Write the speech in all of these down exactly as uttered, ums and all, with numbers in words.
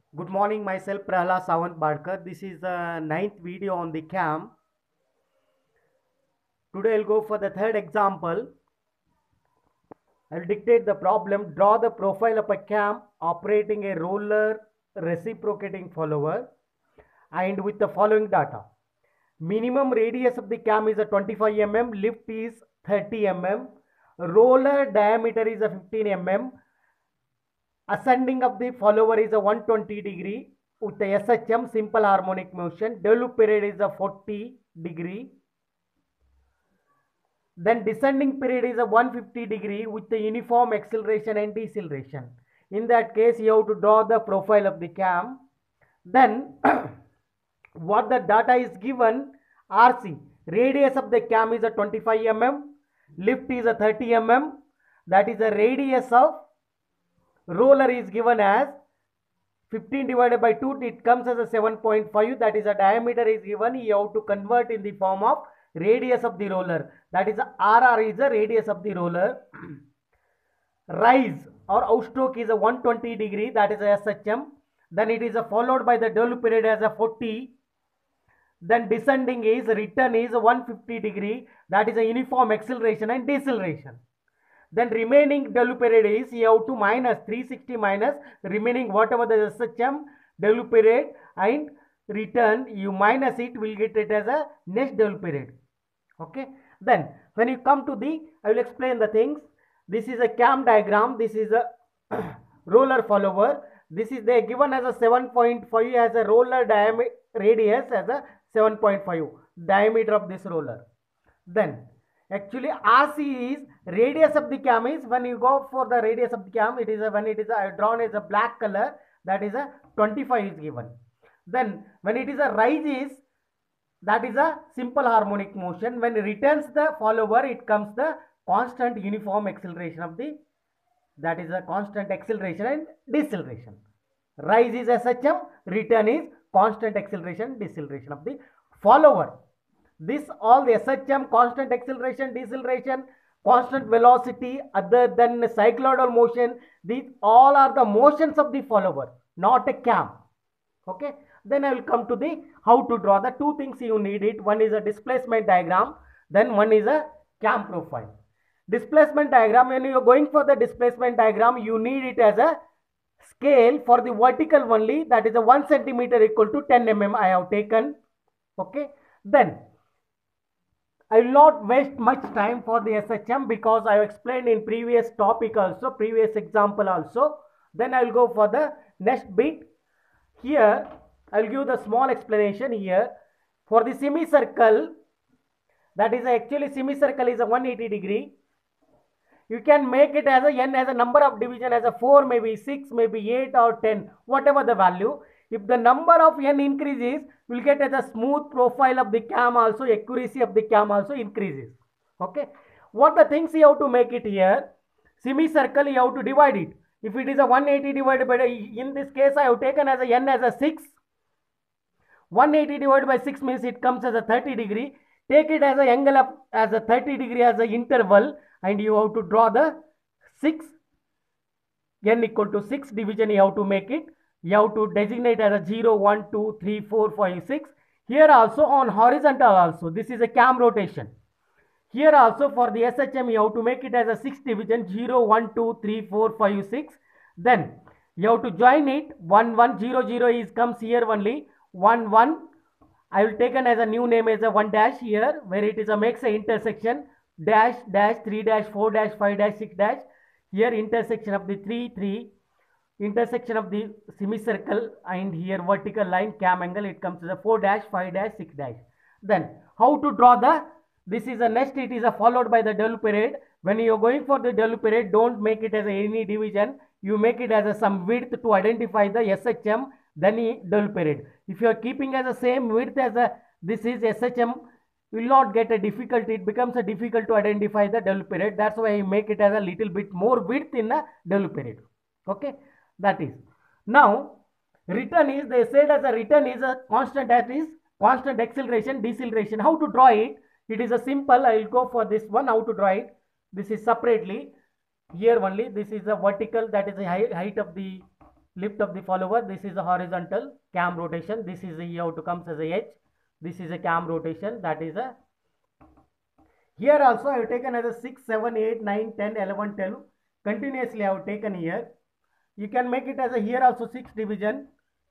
Good morning, myself Prahalad Sawant Badkar. This is the ninth video on the cam. Today I'll go for the third example. I'll dictate the problem. Draw the profile of a cam operating a roller reciprocating follower and with the following data. Minimum radius of the cam is a twenty-five millimeters, lift is thirty millimeters, roller diameter is a fifteen millimeters, ascending of the follower is a one hundred twenty degree with the S H M simple harmonic motion, developed period is a forty degree, then descending period is a one hundred fifty degree with the uniform acceleration and deceleration. In that case, you have to draw the profile of the cam. Then what the data is given, R C, radius of the cam is a twenty-five millimeters, lift is a thirty millimeters, that is the radius of roller is given as fifteen divided by two, it comes as a seven point five, that is a diameter is given, you have to convert in the form of radius of the roller, that is R R is the radius of the roller. Rise or outstroke is a one hundred twenty degree, that is a S H M, then it is a followed by the developed period as a forty, then descending is return is a one hundred fifty degree, that is a uniform acceleration and deceleration. Then remaining developed period is you have to minus three hundred sixty minus remaining whatever the S H M developed period and return, you minus it, will get it as a next developed period. Okay. Then when you come to the, I will explain the things. This is a cam diagram. This is a roller follower. This is they given as a seven point five as a roller diameter radius as a seven point five diameter of this roller. Then actually R C is radius of the cam is, when you go for the radius of the cam, it is a, when it is a, drawn as a black color, that is a twenty-five is given. Then when it is a rise is, that is a simple harmonic motion. When it returns the follower, it comes the constant uniform acceleration of the, that is a constant acceleration and deceleration. Rise is S H M, return is constant acceleration, deceleration of the follower. This all the S H M, constant acceleration, deceleration, constant velocity other than cycloidal motion, these all are the motions of the follower, not a cam. Okay. Then I will come to the how to draw the two things you need it. One is a displacement diagram, then one is a cam profile. Displacement diagram, when you are going for the displacement diagram, you need it as a scale for the vertical only, that is a one centimeter equal to ten millimeters I have taken. Okay. Then I will not waste much time for the S H M because I have explained in previous topic also, previous example also. Then I will go for the next bit. Here I will give the small explanation here. For the semicircle, that is actually semicircle is a one hundred eighty degree. You can make it as a n as a number of division as a four, maybe six, maybe eight or ten, whatever the value. If the number of n increases, we will get as a smooth profile of the cam also, accuracy of the cam also increases. Okay. What the things you have to make it here, semicircle you have to divide it. If it is a one hundred eighty divided by, in this case I have taken as a n as a six. one hundred eighty divided by six means it comes as a thirty degree. Take it as a angle of as a thirty degree as a interval, and you have to draw the six, n equal to six division you have to make it. You have to designate as a zero, one, two, three, four, five, six. Here also on horizontal also, this is a cam rotation. Here also for the S H M you have to make it as a six division, zero, one, two, three, four, five, six. Then you have to join it, one, one, zero, zero is comes here only, one, one. I will taken as a new name as a one dash here, where it is a makes a intersection, dash, dash, three dash, four dash, five dash, six dash. Here intersection of the three, three, intersection of the semicircle, and here vertical line cam angle, it comes as a four dash, five dash, six dash. Then how to draw the, this is a next, it is a followed by the developed period. When you are going for the developed period, don't make it as a any division, you make it as a some width to identify the S H M, then developed period. If you are keeping as the same width as a, this is S H M, will not get a difficulty, it becomes a difficult to identify the developed period. That's why I make it as a little bit more width in the developed period. Okay. That is, now return is, they said as a return is a constant, that is constant acceleration, deceleration. How to draw it? It is a simple, I will go for this one, how to draw it. This is separately, here only, this is a vertical, that is the height of the lift of the follower. This is a horizontal cam rotation. This is a E out comes as a H. This is a cam rotation. That is a, here also I have taken as a six, seven, eight, nine, ten, eleven, twelve. Continuously I have taken here. You can make it as a here also six division.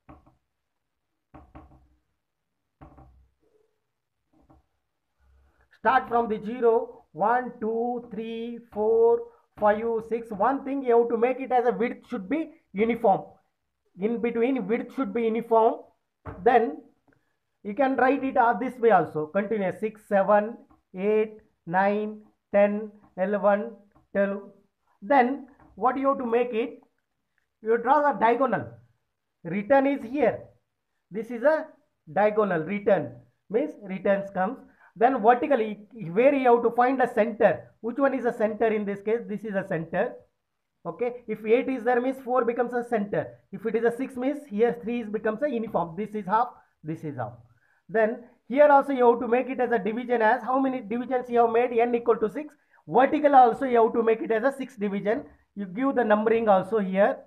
Start from the zero, one, two, three, four, five, six. One thing you have to make it as a width should be uniform. In between width should be uniform. Then you can write it uh, this way also. Continuous six, seven, eight, nine, ten, eleven, twelve. Then what you have to make it? You draw the diagonal. Return is here. This is a diagonal. Return means returns comes. Then vertically, where you have to find a center. Which one is a center in this case? This is a center. Okay. If eight is there means four becomes a center. If it is a six means here three is becomes a uniform. This is half. This is half. Then here also you have to make it as a division as how many divisions you have made? N equal to six. Vertical also you have to make it as a six division. You give the numbering also here.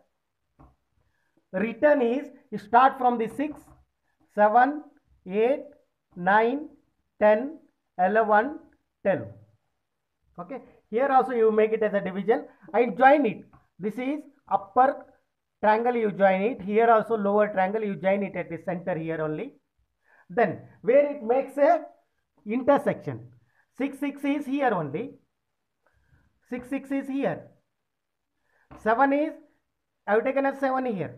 Return is you start from the six, seven, eight, nine, ten, eleven, twelve. Okay. Here also you make it as a division and join it. This is upper triangle, you join it. Here also lower triangle, you join it at the center here only. Then where it makes a intersection. six, six is here only. six, six is here. seven is, I have taken as seven here.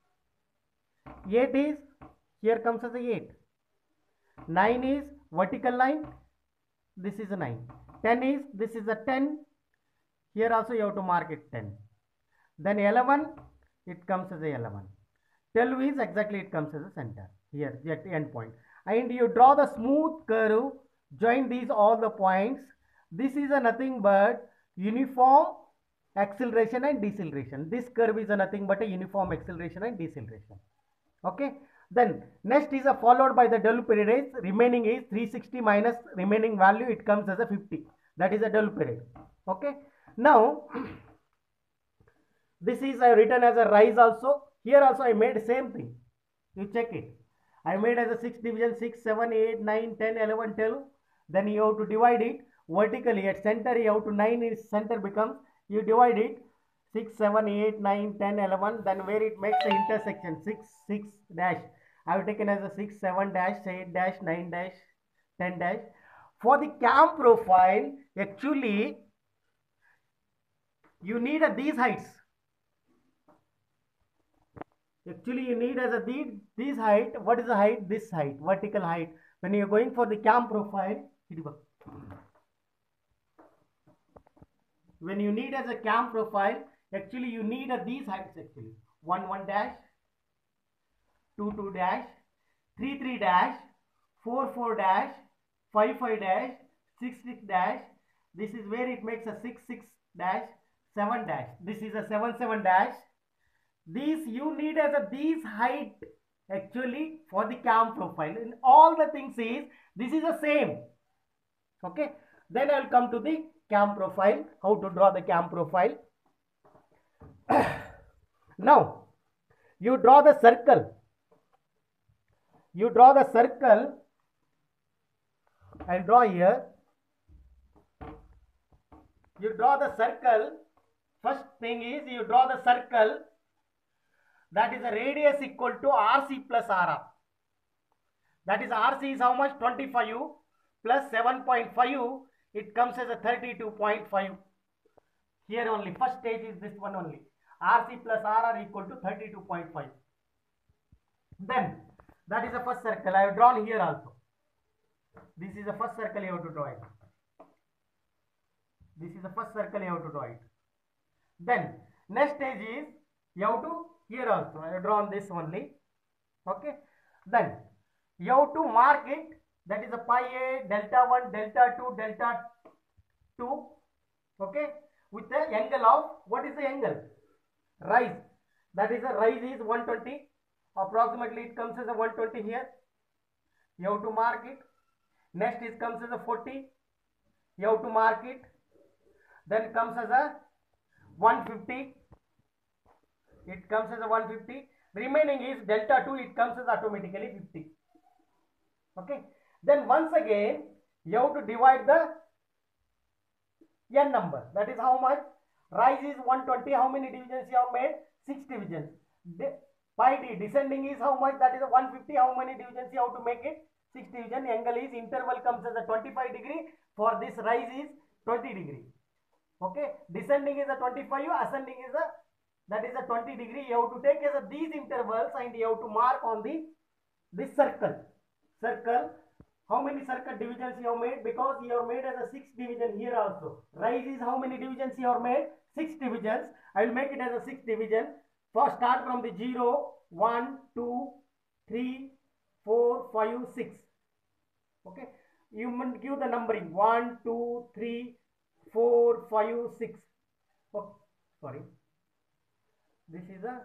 eight is, here comes as a eight. nine is vertical line. This is a nine. ten is, this is a ten. Here also you have to mark it ten. Then eleven, it comes as a eleven. twelve is exactly it comes as a center. Here at the end point. And you draw the smooth curve. Join these all the points. This is a nothing but uniform acceleration and deceleration. This curve is a nothing but a uniform acceleration and deceleration. Okay. Then next is a followed by the double period. Remaining is three sixty minus remaining value. It comes as a fifty. That is a double period. Okay. Now this is I written as a rise also. Here also I made same thing. You check it. I made as a six division six, seven, eight, nine, ten, eleven, twelve. Then you have to divide it vertically at center. You have to nine is center becomes you divide it six, seven, eight, nine, ten, eleven. Then where it makes the intersection six, six dash. I have taken as a six, seven dash, eight dash, nine dash, ten dash. For the cam profile, actually, you need a these heights. Actually, you need as a these, this height. What is the height? This height, vertical height. When you are going for the cam profile, when you need as a cam profile, actually you need a these heights actually. one, one dash, two, two dash, three, three dash, four, four dash, five, five dash, six, six dash. This is where it makes a six, six dash, seven dash. This is a seven, seven dash. These you need as a these height actually for the cam profile. In all the things is this is the same. Okay. Then I will come to the cam profile. How to draw the cam profile. Now you draw the circle. You draw the circle. I'll draw here. You draw the circle. First thing is you draw the circle. That is a radius equal to R C plus R R. That is R C is how much? twenty-five plus seven point five. It comes as a thirty-two point five. Here only. First stage is this one only. R C plus R R equal to thirty-two point five. Then that is the first circle. I have drawn here also. This is the first circle you have to draw it. This is the first circle you have to draw it. Then next stage is you have to here also. I have drawn this only. Okay. Then you have to mark it. That is a pi a, delta one, delta two, delta two. Okay. With the angle of what is the angle? Rise. That is a rise is one twenty. Approximately it comes as a one twenty here. You have to mark it. Next it comes as a forty. You have to mark it. Then comes as a one fifty. it comes as a one fifty. Remaining is delta two, it comes as automatically fifty. Okay. Then once again, you have to divide the n number. That is how much? Rise is one twenty. How many divisions you have made? six divisions. De pi d descending is how much? That is a one fifty. How many divisions you have to make it? six division. Angle is interval comes as a twenty-five degree. For this rise is twenty degree. Okay. Descending is a twenty-five. Ascending is a that is a twenty degree. You have to take as a these intervals and you have to mark on the this circle. Circle. How many circle divisions you have made? Because you have made as a six division here also. Rise is how many divisions you have made? six divisions. I will make it as a six division. First start from the zero, one, two, three, four, five, six. Okay. You must give the numbering one, two, three, four, five, six. Oh, sorry. This is a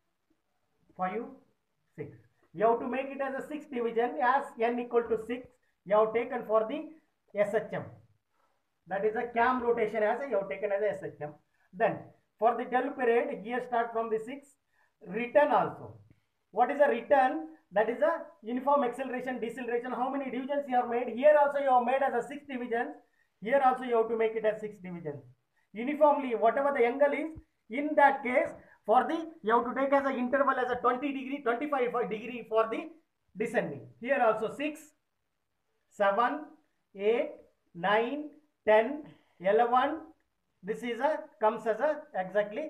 five, six. You have to make it as a six division as n equal to six. You have taken for the S H M. That is a cam rotation as a, you have taken as a S H M. Then for the del period, here start from the six. Return also. What is a return? That is a uniform acceleration, deceleration. How many divisions you have made? Here also you have made as a six divisions. Here also you have to make it as six divisions. Uniformly, whatever the angle is, in that case, for the, you have to take as an interval as a twenty degree, twenty-five degree for the descending. Here also six, seven, eight, nine, ten, eleven. This is a, comes as a exactly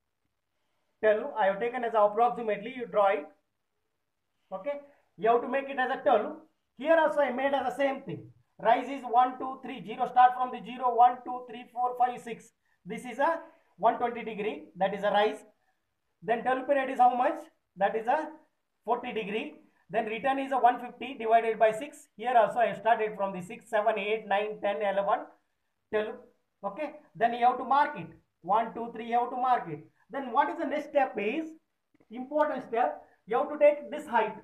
twelve. I have taken as a approximately, you draw it. Okay. You have to make it as a twelve. Here also I made as the same thing. Rise is one, two, three, zero. Start from the zero, one, two, three, four, five, six. This is a one hundred twenty degree. That is a rise. Then twelve period is how much? That is a forty degree. Then return is a one fifty divided by six. Here also I have started from the six, seven, eight, nine, ten, eleven, twelve. Okay. Then you have to mark it. one, two, three, you have to mark it. Then what is the next step is, important step, you have to take this height.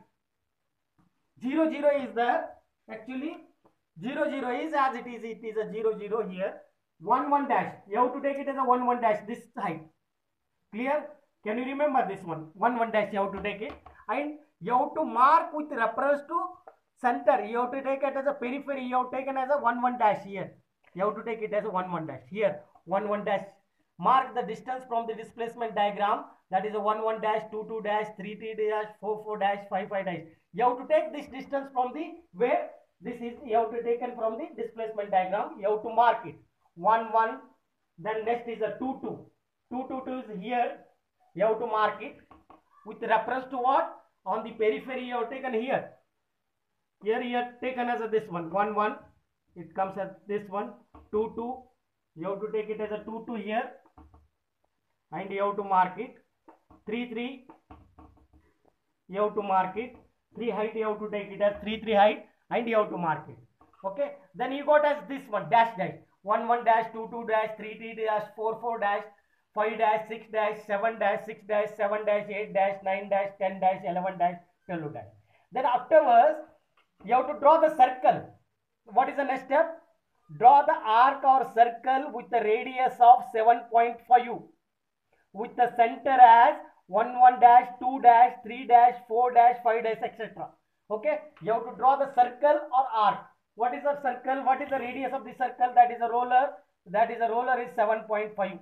zero, zero is there. Actually, zero, zero is as it is, it is a zero, zero here. one, one dash. You have to take it as a one, one dash, this height. Clear? Can you remember this one? one, one dash you have to take it. And you have to mark with reference to center. You have to take it as a periphery. You have taken as a one, one dash here. You have to take it as a one, one dash. Here, one, one dash. Mark the distance from the displacement diagram. That is a one, one dash, two, two dash, three, three dash, four, four dash, five, five dash. You have to take this distance from the where this is, you have to take it from the displacement diagram. You have to mark it. one, one. Then next is a two, two. two, two, two is here. You have to mark it with reference to what? On the periphery you have taken here. Here you have taken as a this one. one, one. It comes as this one. two, two. You have to take it as a two, two here. And you have to mark it. three, three. You have to mark it. three height you have to take it as three, three height. And you have to mark it. Okay. Then you got as this one. Dash dash. one, one dash, two, two dash, three, three dash, four, four dash, five dash, six dash, seven dash, six dash, seven dash, eight dash, nine dash, ten dash, eleven dash, twelve dash. Then afterwards, you have to draw the circle. What is the next step? Draw the arc or circle with the radius of seven point five. With the center as one, one dash, two dash, three dash, four dash, five dash, et cetera. Okay? You have to draw the circle or arc. What is the circle? What is the radius of the circle? That is a roller. That is a roller is seven point five.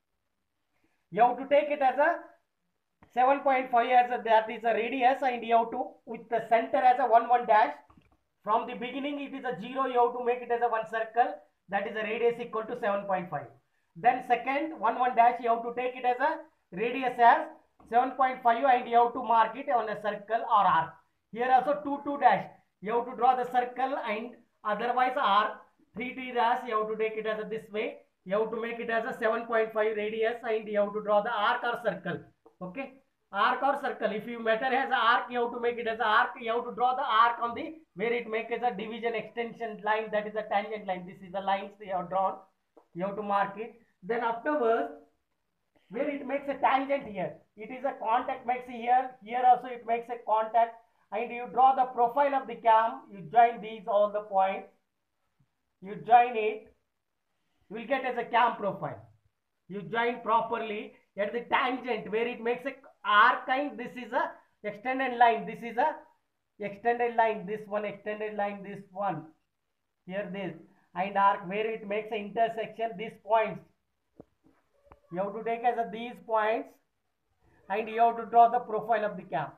You have to take it as a seven point five as a, that is a radius, and you have to with the center as a one, one dash. From the beginning it is a zero, you have to make it as a one circle. That is a radius equal to seven point five. Then second one, one dash, you have to take it as a radius as seven point five and you have to mark it on a circle or arc. Here also two, two dash. You have to draw the circle and otherwise arc. three, three dash, you have to take it as a this way. You have to make it as a seven point five radius and you have to draw the arc or circle. Okay. Arc or circle. If you matter has an arc, you have to make it as an arc. You have to draw the arc on the where it makes as a division extension line. That is a tangent line. This is the lines they have drawn. You have to mark it. Then afterwards, where it makes a tangent here, it is a contact makes here. Here also it makes a contact, and you draw the profile of the cam. You join these all the points. You join it. You will get as a cam profile. You join properly. at the tangent where it makes a arc, and this is a extended line, this is a extended line, this one extended line, this one here, this, and arc where it makes an intersection, these points you have to take as a these points, and you have to draw the profile of the cam.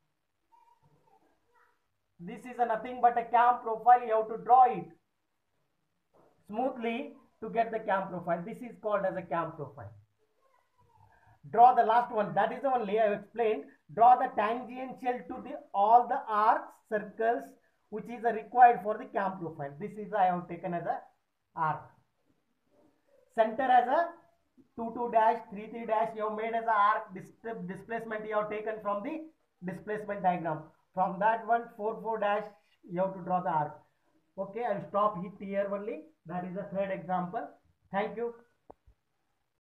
This is a nothing but a cam profile. You have to draw it smoothly to get the cam profile. This is called as a cam profile. Draw the last one, that is the only I have explained. Draw the tangential to the all the arcs, circles which is required for the cam profile. This is I have taken as a arc. Center as a two two dash, three three dash you have made as a arc. Displacement you have taken from the displacement diagram. From that one, four four dash you have to draw the arc. Okay, I will stop it here only. That is the third example. Thank you.